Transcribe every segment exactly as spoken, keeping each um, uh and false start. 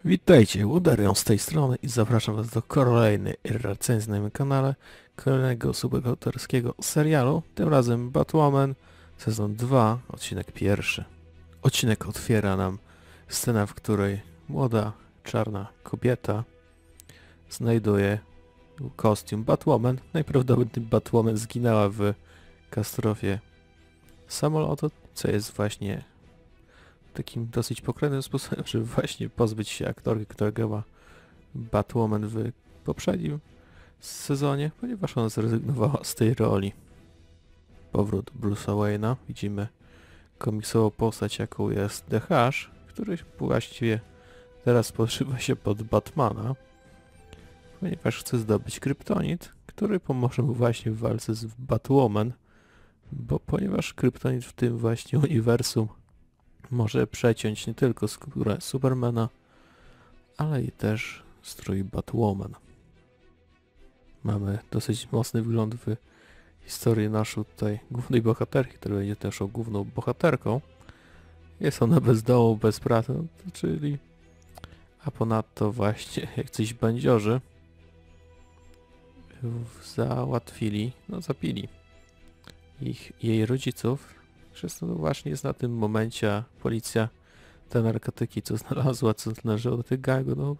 Witajcie, Łudarion z tej strony i zapraszam was do kolejnej recenzji na moim kanale, kolejnego superbohaterskiego serialu, tym razem Batwoman, sezon dwa, odcinek pierwszy. Odcinek otwiera nam scena, w której młoda, czarna kobieta znajduje kostium Batwoman. Najprawdopodobniej Batwoman zginęła w katastrofie samolotu, co jest właśnie takim dosyć pokrętnym sposobem, żeby właśnie pozbyć się aktorki, która grała Batwoman w poprzednim sezonie, ponieważ ona zrezygnowała z tej roli. Powrót Bruce'a Wayne'a. Widzimy komiksową postać, jaką jest The Hush, który właściwie teraz podszywa się pod Batmana, ponieważ chce zdobyć kryptonit, który pomoże mu właśnie w walce z Batwoman, bo ponieważ kryptonit w tym właśnie uniwersum może przeciąć nie tylko skórę Supermana, ale i też strój Batwoman. Mamy dosyć mocny wgląd w historię naszą tutaj głównej bohaterki, która będzie też naszą główną bohaterką. Jest ona bez domu, bez pracy, no, czyli a ponadto właśnie jak coś bandziorzy załatwili, no zapili ich, jej rodziców. Przez to właśnie jest na tym momencie policja te narkotyki, co znalazła, co należało do tych gangu, no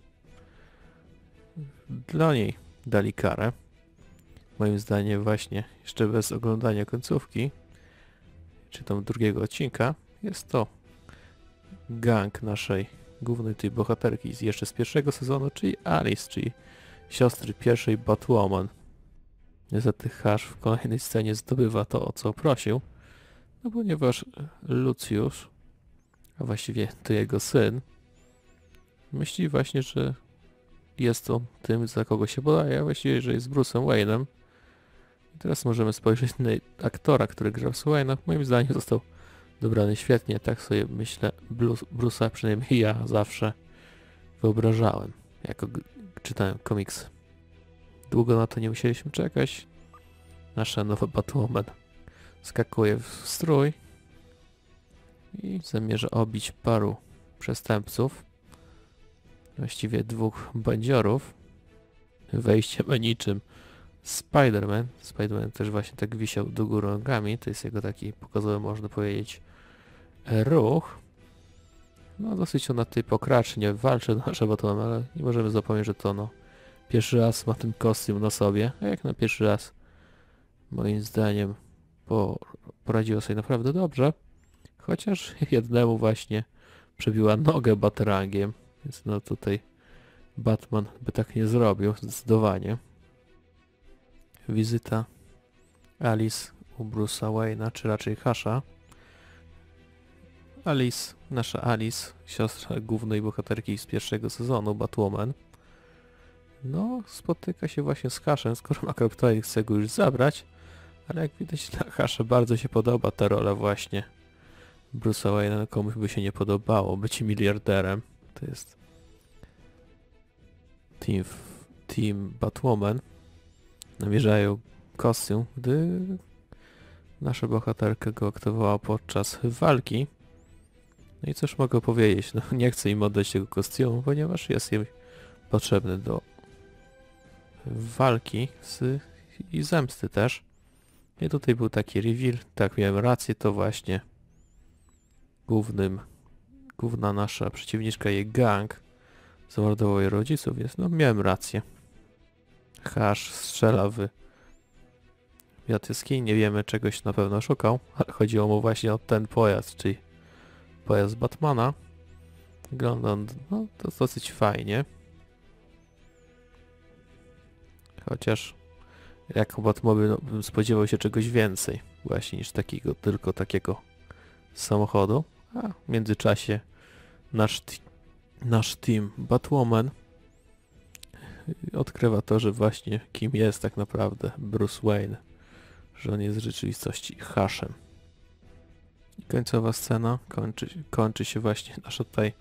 dla niej dali karę. Moim zdaniem właśnie, jeszcze bez oglądania końcówki, czy tam drugiego odcinka, jest to gang naszej głównej tej bohaterki z jeszcze z pierwszego sezonu, czyli Alice, czyli siostry pierwszej Batwoman. Niestety Hush w kolejnej scenie zdobywa to, o co prosił, no ponieważ Lucius, a właściwie to jego syn, myśli właśnie, że jest on tym, za kogo się podaje, a właściwie, że jest Bruce'em Wayne'em. I teraz możemy spojrzeć na aktora, który grał w Wayne'a. Moim zdaniem został dobrany świetnie, tak sobie myślę, Bruce'a przynajmniej ja zawsze wyobrażałem, jako czytałem komiks. Długo na to nie musieliśmy czekać. Nasza nowa Batwoman skakuje w strój i zamierza obić paru przestępców, właściwie dwóch bandziorów. Wejście ma niczym Spider-Man. Spider-Man też właśnie tak wisiał do góry nogami, to jest jego taki pokazowy, można powiedzieć, ruch. No dosyć ona tutaj pokracznie walczy nasza Batwoman, ale nie możemy zapomnieć, że to no pierwszy raz ma ten kostium na sobie, a jak na pierwszy raz moim zdaniem po, poradziła sobie naprawdę dobrze, chociaż jednemu właśnie przebiła nogę baterangiem, więc no tutaj Batman by tak nie zrobił, zdecydowanie. Wizyta Alice u Bruce'a Wayne'a, czy raczej Husha. Alice, nasza Alice, siostra głównej bohaterki z pierwszego sezonu, Batwoman, no spotyka się właśnie z Hushem, skoro ma kryptonit, chce go już zabrać, ale jak widać dla Husha bardzo się podoba ta rola właśnie Bruce'a Wayne'a, komuś by się nie podobało być miliarderem. To jest Team, team Batwoman. Namierzają kostium, gdy nasza bohaterka go aktywowała podczas walki. No i cóż mogę powiedzieć, no nie chcę im oddać tego kostiumu, ponieważ jest jej potrzebny do walki z, i zemsty też. I tutaj był taki reveal, tak miałem rację, to właśnie głównym, główna nasza przeciwniczka, jej gang, zamordował jej rodziców, więc no miałem rację. Hush strzela w jatyski, nie wiemy, czegoś na pewno szukał, ale chodziło mu właśnie o ten pojazd, czyli pojazd Batmana. Wygląda on, no to dosyć fajnie. Chociaż jako Batmobil no, bym spodziewał się czegoś więcej właśnie niż takiego, tylko takiego samochodu. A w międzyczasie nasz, nasz team Batwoman odkrywa to, że właśnie kim jest tak naprawdę Bruce Wayne, że on jest w rzeczywistości Hushem. I końcowa scena kończy, kończy się właśnie nasza tutaj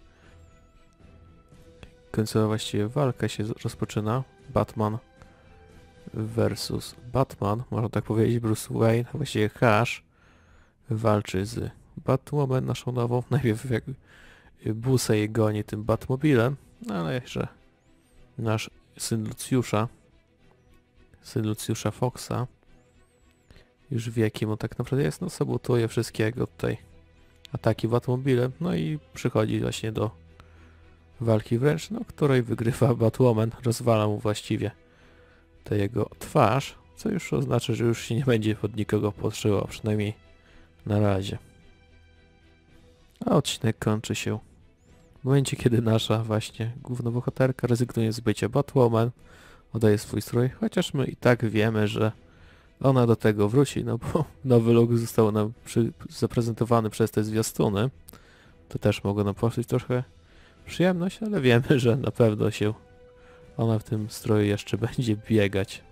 końcowa właściwie walka się rozpoczyna. Batman versus Batman, można tak powiedzieć. Bruce Wayne, właściwie Hush, walczy z Batwoman naszą nową. Najpierw jak busa jej goni tym Batmobilem, No ale że nasz syn Lucjusza, syn Lucjusza Foxa, już wie kim on tak naprawdę jest, no sabotuje wszystkiego tutaj. Ataki Batmobile, no i przychodzi właśnie do walki wręcz, no której wygrywa Batwoman, rozwala mu właściwie tę jego twarz, co już oznacza, że już się nie będzie pod nikogo podszywał, przynajmniej na razie. A odcinek kończy się w momencie, kiedy nasza właśnie główna bohaterka rezygnuje z bycia Batwoman, oddaje swój strój, chociaż my i tak wiemy, że ona do tego wróci, no bo nowy look został nam przy, zaprezentowany przez te zwiastuny. To też mogło nam poczuć trochę przyjemność, ale wiemy, że na pewno się ona w tym stroju jeszcze będzie biegać.